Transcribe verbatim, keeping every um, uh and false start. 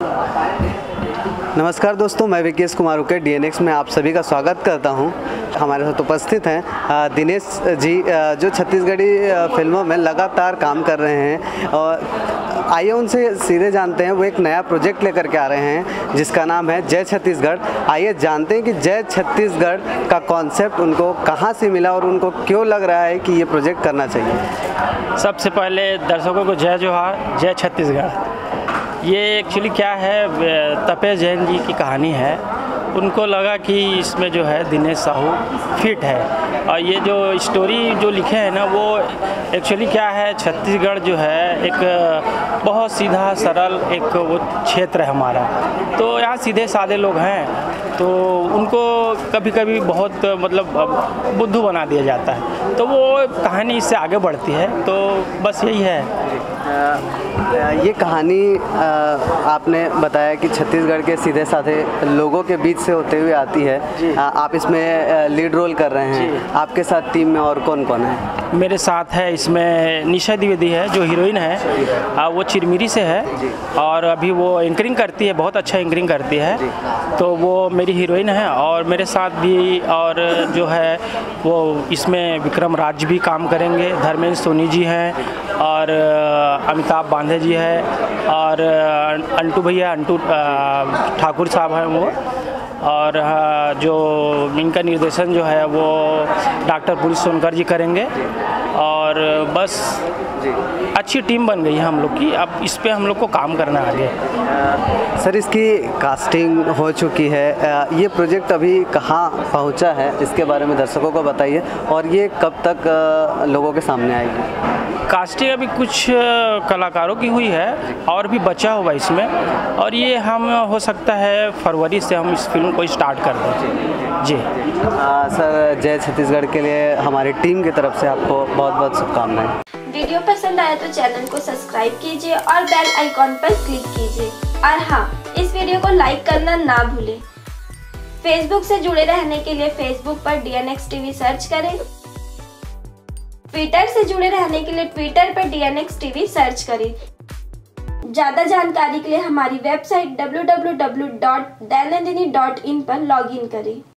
नमस्कार दोस्तों, मैं विकेश कुमार उके डीएनएक्स में आप सभी का स्वागत करता हूं। हमारे साथ उपस्थित हैं दिनेश जी, जो छत्तीसगढ़ी फिल्मों में लगातार काम कर रहे हैं। और आइए उनसे सीधे जानते हैं, वो एक नया प्रोजेक्ट लेकर के आ रहे हैं जिसका नाम है जय छत्तीसगढ़। आइए जानते हैं कि जय छत्तीसगढ़ का कॉन्सेप्ट उनको कहां से मिला और उनको क्यों लग रहा है कि ये प्रोजेक्ट करना चाहिए। सबसे पहले दर्शकों को जय जोहार। जय छत्तीसगढ़ ये एक्चुअली क्या है, तपेश जैन जी की कहानी है। उनको लगा कि इसमें जो है दिनेश साहू फिट है, और ये जो स्टोरी जो लिखे हैं ना, वो एक्चुअली क्या है, छत्तीसगढ़ जो है एक बहुत सीधा सरल एक वो क्षेत्र है हमारा। तो यहाँ सीधे साधे लोग हैं, तो उनको कभी कभी बहुत मतलब बुद्धू बना दिया जाता है। तो वो कहानी इससे आगे बढ़ती है, तो बस यही है। ये कहानी आपने बताया कि छत्तीसगढ़ के सीधे साधे लोगों के बीच से होते हुए आती है। आप इसमें लीड रोल कर रहे हैं। आपके साथ टीम में और कौन कौन है? मेरे साथ है इसमें निशा द्विवेदी है, जो हीरोइन है। वो चिरमिरी से है और अभी वो एंकरिंग करती है, बहुत अच्छा एंकरिंग करती है। तो वो मेरी हीरोइन है। और मेरे साथ भी और जो है वो इसमें विक्रम राज भी काम करेंगे, धर्मेंद्र सोनी जी हैं, और अमिताभ बांधे जी है, और अंटू भैया अंटू ठाकुर साहब हैं वो, और जो इनका निर्देशन जो है वो डॉक्टर पुलिस सोनकर जी करेंगे। और बस अच्छी टीम बन गई है हम लोग की। अब इस पे हम लोग को काम करना आगे। सर, इसकी कास्टिंग हो चुकी है। ये प्रोजेक्ट अभी कहाँ पहुँचा है, इसके बारे में दर्शकों को बताइए, और ये कब तक लोगों के सामने आएगी? कास्टिंग अभी कुछ कलाकारों की हुई है और भी बचा हुआ इसमें, और ये हम हो सकता है फरवरी से हम इस फिल्म को स्टार्ट कर दें। जी आ, सर, जय छत्तीसगढ़ के लिए हमारी टीम की तरफ से आपको बहुत बहुत शुभकामनाएं। वीडियो पसंद आया तो चैनल को सब्सक्राइब कीजिए और बेल आइकॉन पर क्लिक कीजिए। और हाँ, इस वीडियो को लाइक करना ना भूलें। फेसबुक से जुड़े रहने के लिए फेसबुक पर डीएनएक्स टीवी सर्च करें। ट्विटर से जुड़े रहने के लिए ट्विटर पर डीएनएक्स टीवी सर्च करें। ज्यादा जानकारी के लिए हमारी website W W W dot Dainandini dot in पर लॉग इन करें।